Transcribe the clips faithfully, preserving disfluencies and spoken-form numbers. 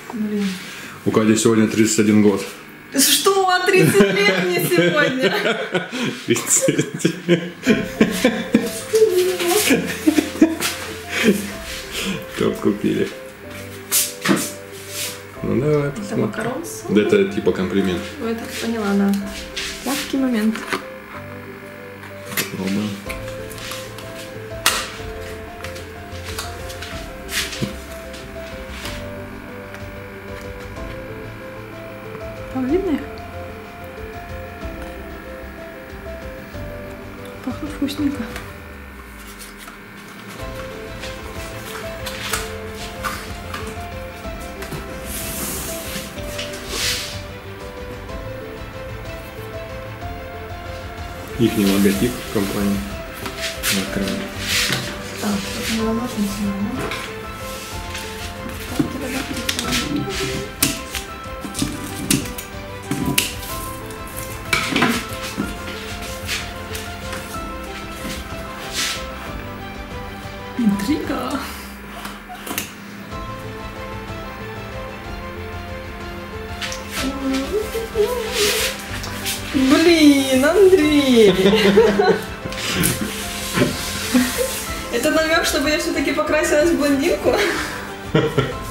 Блин. У Кати сегодня тридцать один год. Что? тридцать лет мне сегодня? тридцать. Торт купили. Ну давай посмотрим. Это макарон с Да это типа комплимент. Ну, это поняла, да. Легкий момент. Попробуем. Павлины? Пахнет вкусненько. Ихний логотип компании на экране. Так, это не ломать не сильно, да? Интрига. Блин, Андрей! Это намек, чтобы я все-таки покрасилась в блондинку? Вот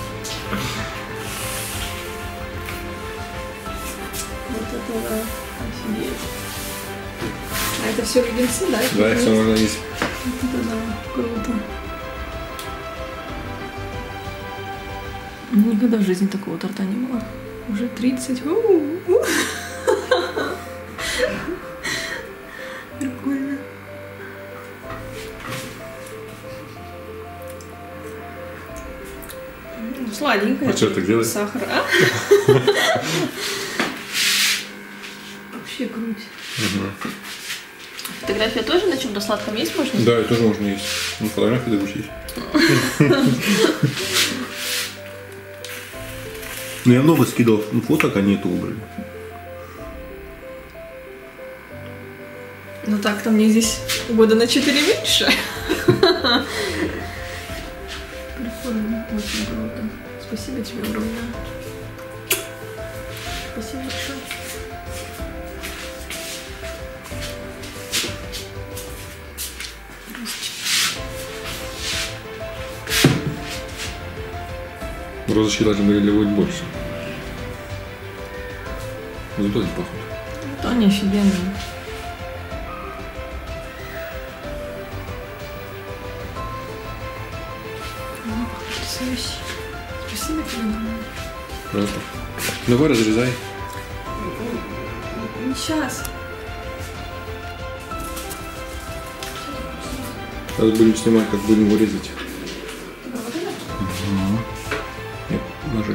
это да, офигеть. А это все леденцы, да? Да, их все можно есть. Вот это да, круто. Никогда в жизни такого торта не было. Уже тридцать. У-у-у. Прикольно. Сладенькое. А что так делать? Сахар, а? Вообще круть. Угу. Фотография тоже на чем-то сладком есть можно? Да, это тоже можно есть. Ну, фотографии допустить. Ну, я много скидывал фоток, они это убрали. Ну так-то мне здесь года на четыре меньше. Прикольно, очень круто. Спасибо тебе огромное. Спасибо большое. Розочки должны были быть больше. Зато не пахнут. То они офигенные. Потрясающе. Спасибо тебе огромное. Просто. Давай разрезай. Сейчас. Сейчас будем снимать, как будем его резать. Угу. Нет, ножи.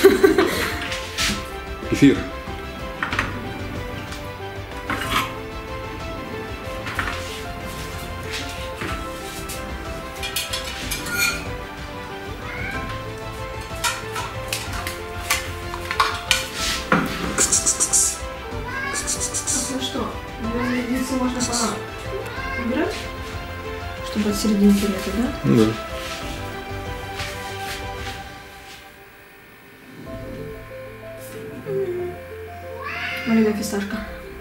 Эфир. Ну что, наверное, единицу можно убирать, чтобы от серединки резать, да? Ну да. Маленькая фисташка.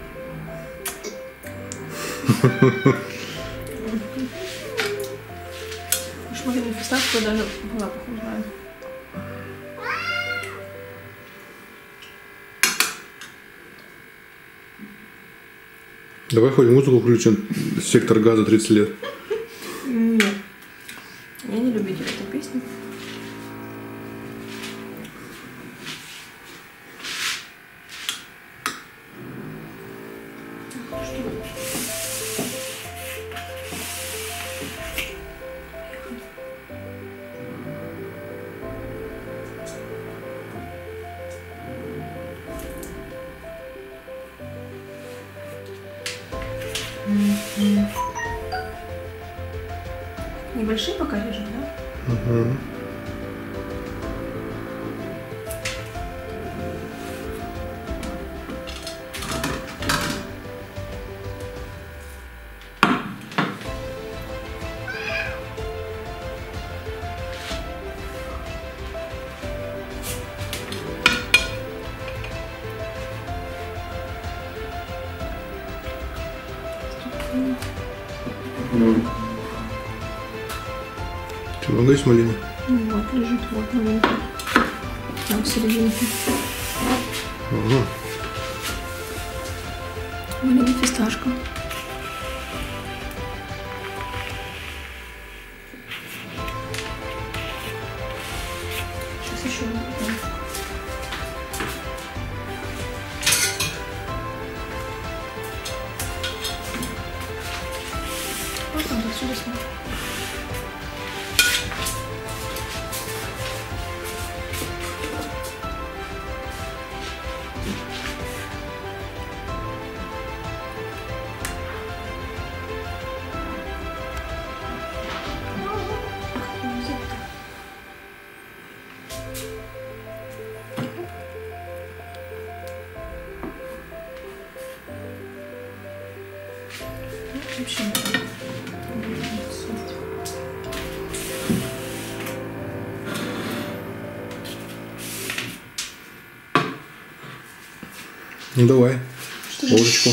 Уж маленькую фисташку я даже по запаху знаю. Давай хоть музыку включим. Сектор газа тридцать лет. Нет. Я не любитель этой песни. Небольшие пока режем, да? Угу. Что, много есть малины? Ну, вот лежит, вот маленький. Там в серединке. Ага. Малина, фисташка. Сейчас еще вот. Вот он отсюда снял. Вообще Ну давай, ложечку.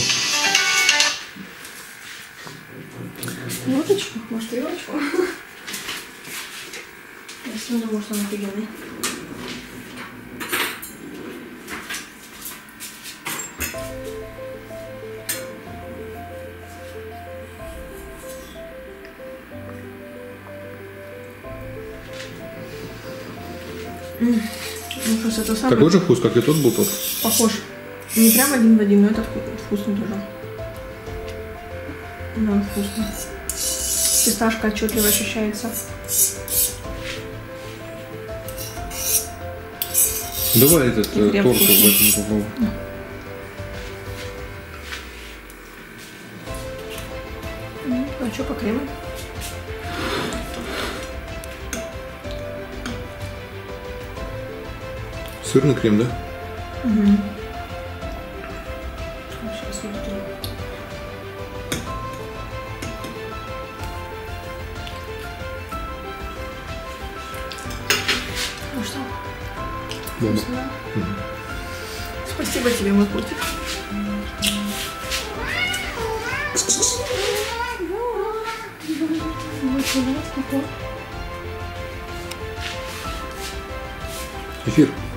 ложечку? Может, вилочку? Если не может, он офигенный. Ну, просто это самый... Такой же вкус, как и тот был тот? Похож. Не прям один в один, но этот вкусный тоже. Да, вкусно. Фисташка отчетливо ощущается. Давай этот э, крем торт вкусный. возьмем, попробуем. Ну, а что по крему? Сырный крем, да? Угу. Сейчас вот это. Ну что? Бомба. Вкусно? Угу. Спасибо тебе, мой котик. Эфир.